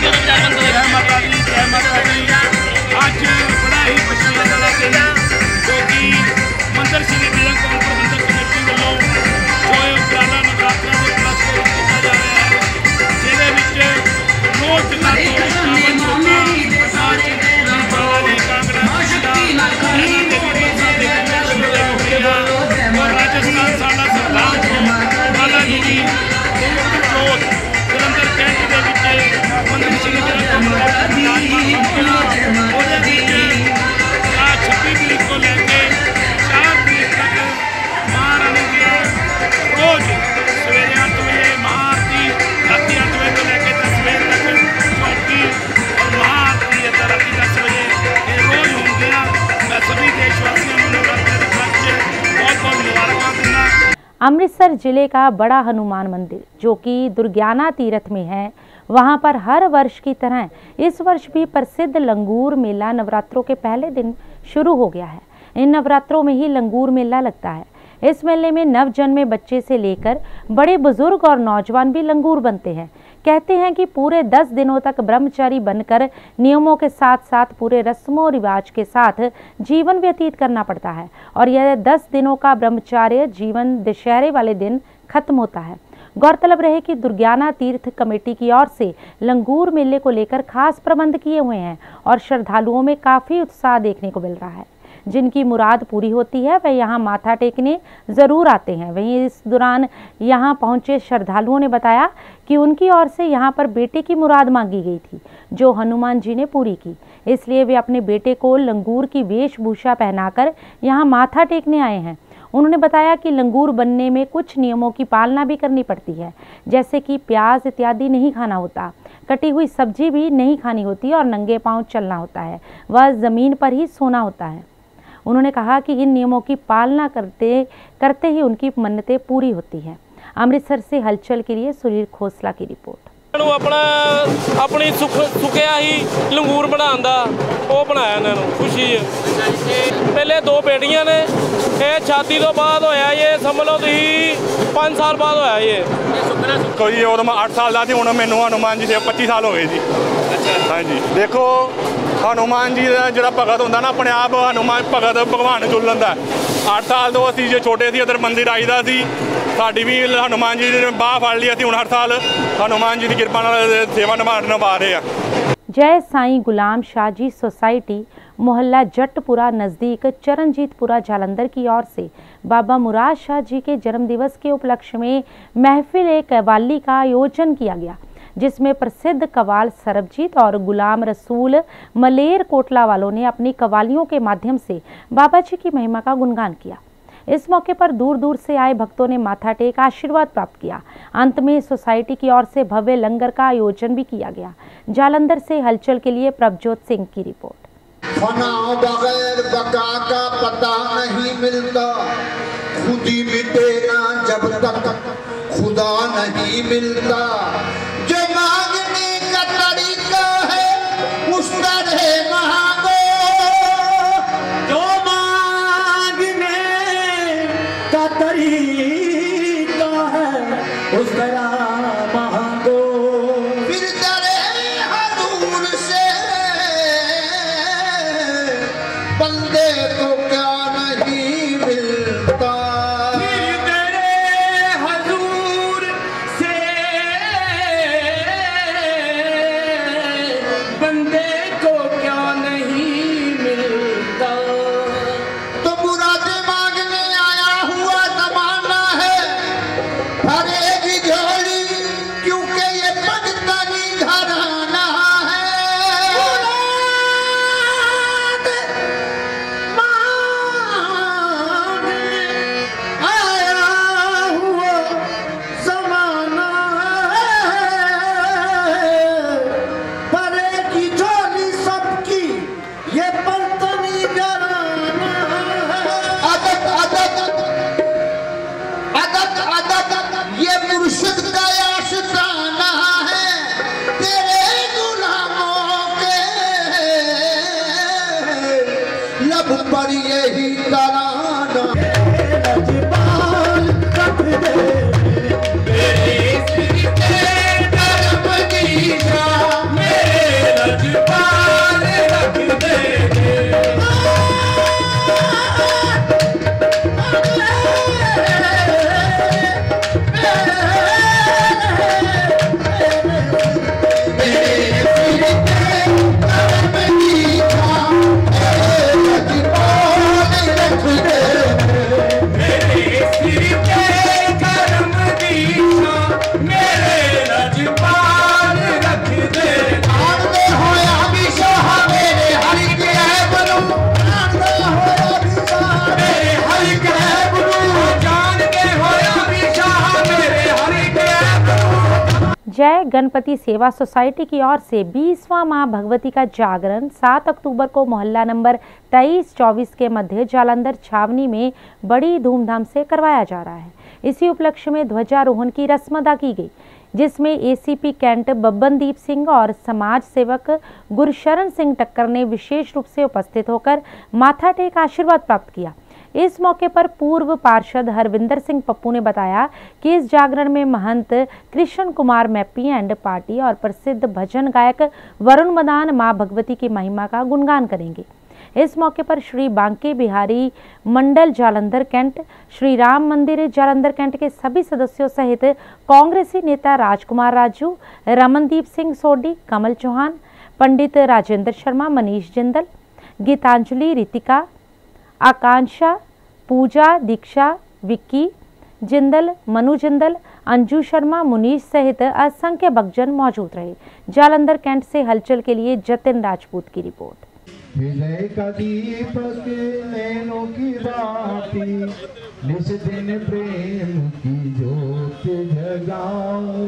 अमृतसर जिले का बड़ा हनुमान मंदिर जो कि दुर्ग्याना तीर्थ में है, वहां पर हर वर्ष की तरह इस वर्ष भी प्रसिद्ध लंगूर मेला नवरात्रों के पहले दिन शुरू हो गया है। इन नवरात्रों में ही लंगूर मेला लगता है। इस मेले में नवजन्मे बच्चे से लेकर बड़े बुजुर्ग और नौजवान भी लंगूर बनते हैं। कहते हैं कि पूरे 10 दिनों तक ब्रह्मचारी बनकर नियमों के साथ साथ पूरे रस्मों रिवाज के साथ जीवन व्यतीत करना पड़ता है और यह 10 दिनों का ब्रह्मचार्य जीवन दशहरे वाले दिन खत्म होता है। गौरतलब रहे कि दुर्ग्याना तीर्थ कमेटी की ओर से लंगूर मेले को लेकर खास प्रबंध किए हुए हैं और श्रद्धालुओं में काफ़ी उत्साह देखने को मिल रहा है। जिनकी मुराद पूरी होती है वह यहाँ माथा टेकने ज़रूर आते हैं। वहीं इस दौरान यहाँ पहुँचे श्रद्धालुओं ने बताया कि उनकी ओर से यहाँ पर बेटे की मुराद मांगी गई थी जो हनुमान जी ने पूरी की, इसलिए वे अपने बेटे को लंगूर की वेशभूषा पहनाकर यहाँ माथा टेकने आए हैं। उन्होंने बताया कि लंगूर बनने में कुछ नियमों की पालना भी करनी पड़ती है, जैसे कि प्याज इत्यादि नहीं खाना होता, कटी हुई सब्जी भी नहीं खानी होती और नंगे पांव चलना होता है, वह ज़मीन पर ही सोना होता है। उन्होंने कहा कि इन नियमों की पालना करते ही उनकी मन्नतें पूरी होती हैं। अमृतसर से हलचल के लिए सुनील खोसला की रिपोर्ट। अपनी सुखिया ही लंगूर बनाने का वो बनाया इन्होंने खुशी है। पहले 2 बेटियां ने, ये शादी तो बाद होया, ये समझ लो तुम 5 साल बाद होया। ये कोई 8 साल का हूँ, मैनू हनुमान जी से 25 साल हो गए जी। हाँ जी, देखो हनुमान जी का जो भगत होंगे ना, अपने आप हनुमान भगत भगवान चुन लेंदा। 8 साल तो असीं जो छोटे सी इधर मंदिर आईदा सी, साडी भी हनुमान जी ने बाह फड़ ली। असीं हुण हर साल हनुमान जी की कृपा नाल सेवा निभा रहे हैं। जय साईं गुलाम शाह जी सोसाइटी मोहल्ला जटपुरा नज़दीक चरणजीतपुरा जालंधर की ओर से बाबा मुराद शाह जी के जन्म दिवस के उपलक्ष्य में महफिल कव्वाली का आयोजन किया गया, जिसमें प्रसिद्ध कव्वाल सरबजीत और गुलाम रसूल मलेर कोटला वालों ने अपनी कव्वालियों के माध्यम से बाबा जी की महिमा का गुणगान किया। इस मौके पर दूर दूर से आए भक्तों ने माथा टेक आशीर्वाद प्राप्त किया। अंत में सोसाइटी की ओर से भव्य लंगर का आयोजन भी किया गया। जालंधर से हलचल के लिए प्रभजोत सिंह की रिपोर्ट। फना बगैर बका का पता नहीं मिलता, खुद ही मिटे ना जब तक खुदा नहीं मिलता। जो मांगने का तरीका है उस तरह मांगो, जो मांगने का तरीका है उस तरह मांगो। फिर दरे हजूर से बंदे को क्या नहीं मिलता। झोली जय गणपति सेवा सोसाइटी की ओर से 20वां मां भगवती का जागरण 7 अक्टूबर को मोहल्ला नंबर 23-24 के मध्य जालंधर छावनी में बड़ी धूमधाम से करवाया जा रहा है। इसी उपलक्ष्य में ध्वजारोहण की रस्म अदा की गई, जिसमें एसीपी कैंट बब्बनदीप सिंह और समाज सेवक गुरशरण सिंह टक्कर ने विशेष रूप से उपस्थित होकर माथा टेक आशीर्वाद प्राप्त किया। इस मौके पर पूर्व पार्षद हरविंदर सिंह पप्पू ने बताया कि इस जागरण में महंत कृष्ण कुमार मैप्पी एंड पार्टी और प्रसिद्ध भजन गायक वरुण मदान मां भगवती की महिमा का गुणगान करेंगे। इस मौके पर श्री बांके बिहारी मंडल जालंधर कैंट, श्री राम मंदिर जालंधर कैंट के सभी सदस्यों सहित कांग्रेसी नेता राजकुमार राजू, रमनदीप सिंह सोडी, कमल चौहान, पंडित राजेंद्र शर्मा, मनीष जिंदल, गीतांजलि, रितिका, आकांक्षा, पूजा, दीक्षा, विक्की जिंदल, मनु जिंदल, अंजू शर्मा, मुनीश सहित असंख्य भक्तजन मौजूद रहे। जालंधर कैंट से हलचल के लिए जतिन राजपूत की रिपोर्ट। विजय का दीपक नैनों की बाती, निस दिन प्रेम की ज्योत जगाऊं,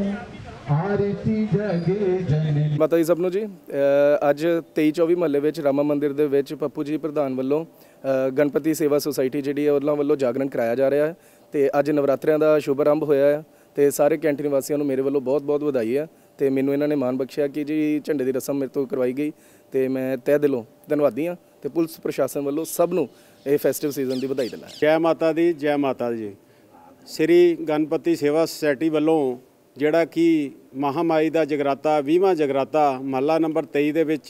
आरती जगे जन। माता जी सबनों जी, ਅੱਜ 23-24 ਮਹੱਲੇ ਵਿੱਚ ਰਾਮਾ ਮੰਦਿਰ ਦੇ ਵਿੱਚ ਪੱਪੂ ਜੀ ਪ੍ਰਧਾਨ ਵੱਲੋਂ ਗਣਪਤੀ ਸੇਵਾ ਸੁਸਾਇਟੀ ਜਿਹੜੀ ਹੈ ਉਹਨਾਂ ਵੱਲੋਂ ਜਾਗਰਣ ਕਰਾਇਆ ਜਾ ਰਿਹਾ ਹੈ ਤੇ ਅੱਜ ਨਵਰਾਤਰਿਆਂ ਦਾ ਸ਼ੁਭ ਆਰੰਭ ਹੋਇਆ ਹੈ ਤੇ ਸਾਰੇ ਕੈਂਟੀਨ ਵਾਸੀਆਂ ਨੂੰ ਮੇਰੇ ਵੱਲੋਂ ਬਹੁਤ-ਬਹੁਤ ਵਧਾਈ ਹੈ ਤੇ ਮੈਨੂੰ ਇਹਨਾਂ ਨੇ ਮਾਣ ਬਖਸ਼ਿਆ ਕਿ ਜੀ ਝੰਡੇ ਦੀ ਰਸਮ ਮੇਰੇ ਤੋਂ ਕਰਵਾਈ ਗਈ ਤੇ ਮੈਂ ਤਹਿ ਦਿਲੋਂ ਧੰਨਵਾਦੀ ਹਾਂ ਤੇ ਪੁਲਿਸ ਪ੍ਰਸ਼ਾਸਨ ਵੱਲੋਂ ਸਭ ਨੂੰ ਇਹ ਫੈਸਟਿਵ ਸੀਜ਼ਨ ਦੀ ਵਧਾਈ ਦਿੰਦਾ। ਜੈ ਮਾਤਾ ਦੀ, ਜੈ ਮਾਤਾ ਜੀ। ਸ੍ਰੀ ਗਣਪਤੀ ਸੇਵਾ ਸੁਸਾਇਟੀ ਵੱਲੋਂ ਜਿਹੜਾ ਕਿ ਮਹਾਮਾਈ ਦਾ ਜਗਰਾਤਾ 20ਵਾਂ ਜਗਰਾਤਾ ਮਹੱਲਾ ਨੰਬਰ 23 ਦੇ ਵਿੱਚ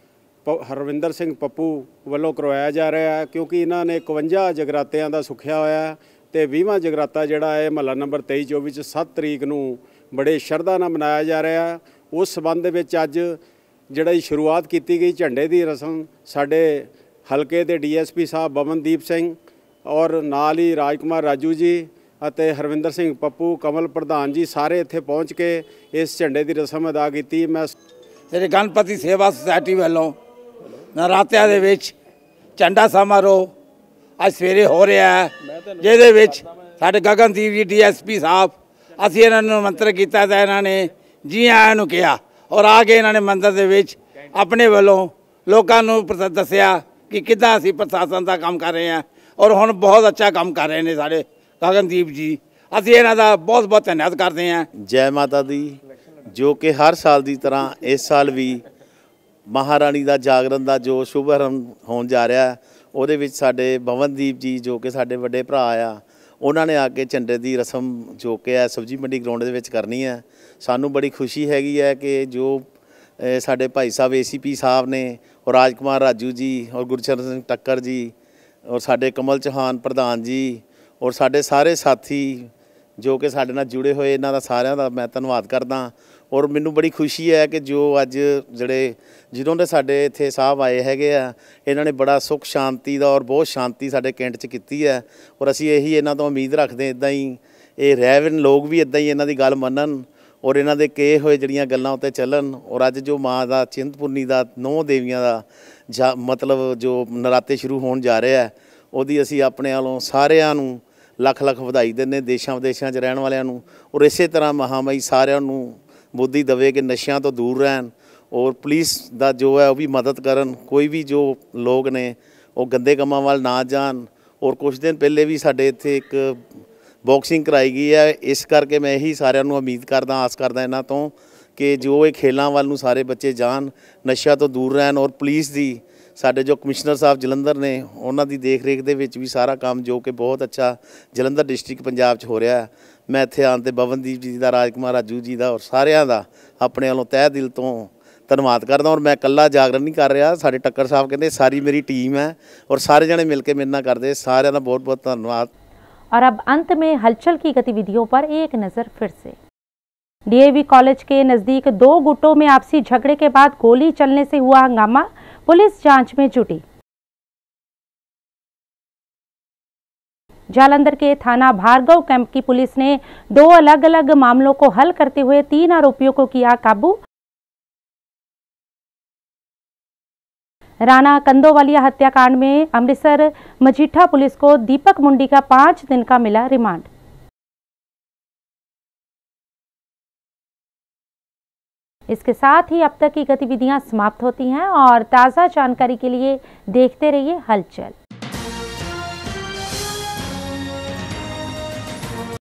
ਹਰਵਿੰਦਰ ਸਿੰਘ ਪੱਪੂ ਵੱਲੋਂ ਕਰਵਾਇਆ ਜਾ ਰਿਹਾ ਹੈ, ਕਿਉਂਕਿ ਇਹਨਾਂ ਨੇ 51 ਜਗਰਾਤਿਆਂ ਦਾ ਸੁਖਿਆ ਹੋਇਆ ਤੇ 20ਵਾਂ ਜਗਰਾਤਾ ਜਿਹੜਾ ਹੈ ਮਹੱਲਾ ਨੰਬਰ 23-24 ਚ 7 ਤਰੀਕ ਨੂੰ ਬੜੇ ਸ਼ਰਧਾ ਨਾਲ ਮਨਾਇਆ ਜਾ ਰਿਹਾ ਹੈ। ਉਸ ਸਬੰਧ ਦੇ ਵਿੱਚ ਅੱਜ ਜਿਹੜਾ ਸ਼ੁਰੂਆਤ ਕੀਤੀ ਗਈ ਝੰਡੇ ਦੀ ਰਸਮ ਸਾਡੇ ਹਲਕੇ ਦੇ ਡੀਐਸਪੀ ਸਾਹਿਬ ਬਬਨਦੀਪ ਸਿੰਘ ਔਰ ਨਾਲ ਹੀ ਰਾਜਕੁਮਾਰ ਰਾਜੂ ਜੀ ਅਤੇ ਹਰਵਿੰਦਰ ਸਿੰਘ ਪੱਪੂ, ਕਮਲ ਪ੍ਰਧਾਨ ਜੀ ਸਾਰੇ ਇੱਥੇ ਪਹੁੰਚ ਕੇ ਇਸ ਝੰਡੇ ਦੀ ਰਸਮ ਅਦਾ ਕੀਤੀ। ਮੈਂ ਜਿਹੜੇ ਗਣਪਤੀ ਸੇਵਾ ਸੁਸਾਇਟੀ ਵੱਲੋਂ ਨਰਾਤਿਆਂ ਦੇ ਵਿੱਚ ਝੰਡਾ ਸਮਾਰੋਹ ਅੱਜ ਸਵੇਰੇ ਹੋ ਰਿਹਾ ਹੈ, ਜਿਹਦੇ ਵਿੱਚ ਸਾਡੇ ਗਗਨਦੀਪ ਜੀ ਡੀਐਸਪੀ ਸਾਹਿਬ, ਅਸੀਂ ਇਹਨਾਂ ਨੂੰ ਮੰਤਰ ਕੀਤਾ ਤਾਂ ਇਹਨਾਂ ਨੇ ਜੀ ਆਇਆਂ ਨੂੰ ਕਿਹਾ ਔਰ ਆ ਕੇ ਇਹਨਾਂ ਨੇ ਮੰਦਰ ਦੇ ਵਿੱਚ ਆਪਣੇ ਵੱਲੋਂ ਲੋਕਾਂ ਨੂੰ ਦੱਸਿਆ ਕਿ ਕਿੱਦਾਂ ਅਸੀਂ ਪ੍ਰਸ਼ਾਸਨ ਦਾ ਕੰਮ ਕਰ ਰਹੇ ਹਾਂ ਔਰ ਹੁਣ ਬਹੁਤ ਅੱਛਾ ਕੰਮ ਕਰ ਰਹੇ ਨੇ ਸਾਡੇ ਗਗਨਦੀਪ ਜੀ। ਅਸੀਂ ਇਹਨਾਂ ਦਾ ਬਹੁਤ ਬਹੁਤ ਧੰਨਵਾਦ ਕਰਦੇ ਹਾਂ। ਜੈ ਮਾਤਾ ਦੀ, ਜੋ ਕਿ ਹਰ ਸਾਲ ਦੀ ਤਰ੍ਹਾਂ ਇਸ ਸਾਲ ਵੀ ਮਹਾਰਾਣੀ ਦਾ ਜਾਗਰਣ ਦਾ ਜੋ ਸ਼ੁਭ ਆਰੰਭ ਹੋਣ ਜਾ ਰਿਹਾ, ਉਹਦੇ ਵਿੱਚ ਸਾਡੇ ਬਵਨਦੀਪ ਜੀ ਜੋ ਕਿ ਸਾਡੇ ਵੱਡੇ ਭਰਾ ਆ, ਉਹਨਾਂ ਨੇ ਆ ਕੇ ਝੰਡੇ ਦੀ ਰਸਮ ਜੋ ਕਿ ਹੈ ਸਬਜ਼ੀ ਮੰਡੀ ਗਰਾਊਂਡ ਦੇ ਵਿੱਚ ਕਰਨੀ ਹੈ। ਸਾਨੂੰ ਬੜੀ ਖੁਸ਼ੀ ਹੈਗੀ ਹੈ ਕਿ ਜੋ ਸਾਡੇ ਭਾਈ ਸਾਹਿਬ ਏਸੀਪੀ ਸਾਹਿਬ ਨੇ ਔਰ ਰਾਜਕੁਮਾਰ ਰਾਜੂ ਜੀ ਔਰ ਗੁਰਸ਼ਰਨ ਸਿੰਘ ਟੱਕਰ ਜੀ ਔਰ ਸਾਡੇ ਕਮਲ ਚੌਹਾਨ ਪ੍ਰਧਾਨ ਜੀ ਔਰ ਸਾਡੇ ਸਾਰੇ ਸਾਥੀ ਜੋ ਕਿ ਸਾਡੇ ਨਾਲ ਜੁੜੇ ਹੋਏ, ਇਹਨਾਂ ਦਾ ਸਾਰਿਆਂ ਦਾ ਮੈਂ ਧੰਨਵਾਦ ਕਰਦਾ। ਔਰ ਮੈਨੂੰ ਬੜੀ ਖੁਸ਼ੀ ਹੈ ਕਿ ਜੋ ਅੱਜ ਜਿਹੜੇ ਜਦੋਂ ਦੇ ਸਾਡੇ ਇੱਥੇ ਸਾਹਿਬ ਆਏ ਹੈਗੇ ਆ, ਇਹਨਾਂ ਨੇ ਬੜਾ ਸੁੱਖ ਸ਼ਾਂਤੀ ਦਾ ਔਰ ਬਹੁਤ ਸ਼ਾਂਤੀ ਸਾਡੇ ਕੈਂਟ 'ਚ ਕੀਤੀ ਹੈ ਔਰ ਅਸੀਂ ਇਹੀ ਇਹਨਾਂ ਤੋਂ ਉਮੀਦ ਰੱਖਦੇ ਇੱਦਾਂ ਹੀ ਇਹ ਰਹਿਣ, ਲੋਕ ਵੀ ਇੱਦਾਂ ਹੀ ਇਹਨਾਂ ਦੀ ਗੱਲ ਮੰਨਣ ਔਰ ਇਹਨਾਂ ਦੇ ਕਹੇ ਹੋਏ ਜਿਹੜੀਆਂ ਗੱਲਾਂ ਉੱਤੇ ਚੱਲਣ। ਔਰ ਅੱਜ ਜੋ ਮਾਂ ਦਾ ਚਿੰਤਪੁਰਨੀ ਦਾ 9 ਦੇਵੀਆਂ ਦਾ ਮਤਲਬ ਜੋ ਨਰਾਤੇ ਸ਼ੁਰੂ ਹੋਣ ਜਾ ਰਿਹਾ, ਉਹਦੀ ਅਸੀਂ ਆਪਣੇ ਵੱਲੋਂ ਸਾਰਿਆਂ ਨੂੰ ਲੱਖ ਵਧਾਈ ਦਿੰਦੇ, ਦੇਸ਼ਾਂ ਵਿਦੇਸ਼ਾਂ 'ਚ ਰਹਿਣ ਵਾਲਿਆਂ ਨੂੰ। ਔਰ ਇਸੇ ਤਰ੍ਹਾਂ ਮਹਾਮਾਈ ਸਾਰਿਆਂ ਨੂੰ ਬੁੱਧੀ ਦੇਵੇ ਕਿ ਨਸ਼ਿਆਂ ਤੋਂ ਦੂਰ ਰਹਿਣ ਔਰ ਪੁਲਿਸ ਦਾ ਜੋ ਹੈ ਉਹ ਵੀ ਮਦਦ ਕਰਨ। ਕੋਈ ਵੀ ਜੋ ਲੋਕ ਨੇ ਉਹ ਗੰਦੇ ਕੰਮਾਂ ਵੱਲ ਨਾ ਜਾਣ। ਔਰ ਕੁਝ ਦਿਨ ਪਹਿਲੇ ਵੀ ਸਾਡੇ ਇੱਥੇ ਇੱਕ ਬਾਕਸਿੰਗ ਕਰਾਈ ਗਈ ਹੈ, ਇਸ ਕਰਕੇ ਮੈਂ ਇਹੀ ਸਾਰਿਆਂ ਨੂੰ ਉਮੀਦ ਕਰਦਾ, ਆਸ ਕਰਦਾ ਇਹਨਾਂ ਤੋਂ ਕਿ ਜੋ ਇਹ ਖੇਲਾਂ ਵੱਲ ਨੂੰ ਸਾਰੇ ਬੱਚੇ ਜਾਣ, ਨਸ਼ਿਆਂ ਤੋਂ ਦੂਰ ਰਹਿਣ। ਔਰ ਪੁਲਿਸ ਦੀ ਸਾਡੇ ਜੋ ਕਮਿਸ਼ਨਰ ਸਾਹਿਬ ਜਲੰਧਰ ਨੇ, ਉਹਨਾਂ ਦੀ ਦੇਖ ਰੇਖ ਦੇ ਵਿੱਚ ਵੀ ਸਾਰਾ ਕੰਮ ਜੋ ਕਿ ਬਹੁਤ ਅੱਛਾ ਜਲੰਧਰ ਡਿਸਟ੍ਰਿਕਟ ਪੰਜਾਬ 'ਚ ਹੋ ਰਿਹਾ। ਮੈਂ ਇੱਥੇ ਆਉਣ 'ਤੇ ਬਵਨਦੀਪ ਜੀ ਦਾ, ਰਾਜਕੁਮਾਰ ਰਾਜੂ ਜੀ ਦਾ ਔਰ ਸਾਰਿਆਂ ਦਾ ਆਪਣੇ ਵੱਲੋਂ ਤਹਿ ਦਿਲ ਤੋਂ ਧੰਨਵਾਦ ਕਰਦਾ। ਔਰ ਮੈਂ ਇਕੱਲਾ ਜਾਗਰਣ ਨਹੀਂ ਕਰ ਰਿਹਾ, ਸਾਡੇ ਟੱਕਰ ਸਾਹਿਬ ਕਹਿੰਦੇ ਸਾਰੀ ਮੇਰੀ ਟੀਮ है और सारे जने मिलकर मेरे नाल करते, सारे का बहुत बहुत धन्यवाद। और अब अंत में हलचल की गतिविधियों पर एक नज़र फिर से। डीएवी कॉलेज के नज़दीक 2 गुटों में आपसी झगड़े के बाद गोली चलने से हुआ हंगामा, पुलिस जांच में जुटी। जालंधर के थाना भार्गव कैंप की पुलिस ने 2 अलग अलग मामलों को हल करते हुए 3 आरोपियों को किया काबू। राणा कंदोवालिया हत्याकांड में अमृतसर मजीठा पुलिस को दीपक मुंडी का 5 दिन का मिला रिमांड। इसके साथ ही अब तक की गतिविधियां समाप्त होती हैं और ताज़ा जानकारी के लिए देखते रहिए हलचल।